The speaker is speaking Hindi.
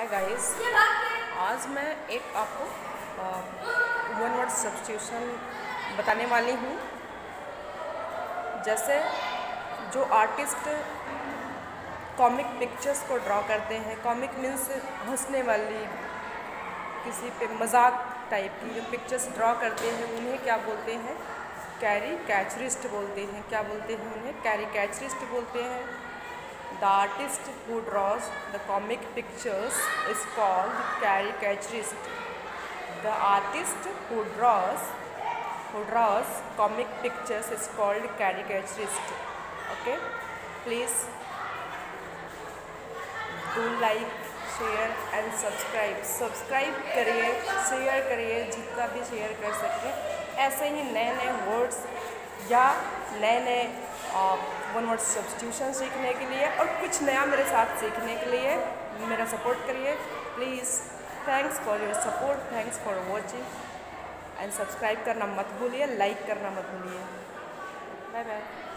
हाय गाइस, आज मैं एक आपको वन वर्ड सब्स्टिट्यूशन बताने वाली हूँ। जैसे जो आर्टिस्ट कॉमिक पिक्चर्स को ड्रॉ करते हैं, कॉमिक मीन्स हंसने वाली, किसी पे मजाक टाइप की जो पिक्चर्स ड्रॉ करते हैं उन्हें क्या बोलते हैं? कैरिकेचरिस्ट बोलते हैं। क्या बोलते हैं उन्हें? कैरिकेचरिस्ट बोलते हैं। The artist who draws the comic pictures is called caricaturist. The artist who draws comic pictures is called caricaturist. Okay, please do like, share and subscribe. Subscribe करिए, शेयर करिए, जितना भी शेयर कर सकें। ऐसे ही नए नए वर्ड्स या नए नए वन वर्ड सब्स्टिट्यूशन सीखने के लिए और कुछ नया मेरे साथ सीखने के लिए मेरा सपोर्ट करिए please. Thanks for your support, thanks for watching and subscribe करना मत भूलिए, लाइक करना मत भूलिए। Bye bye.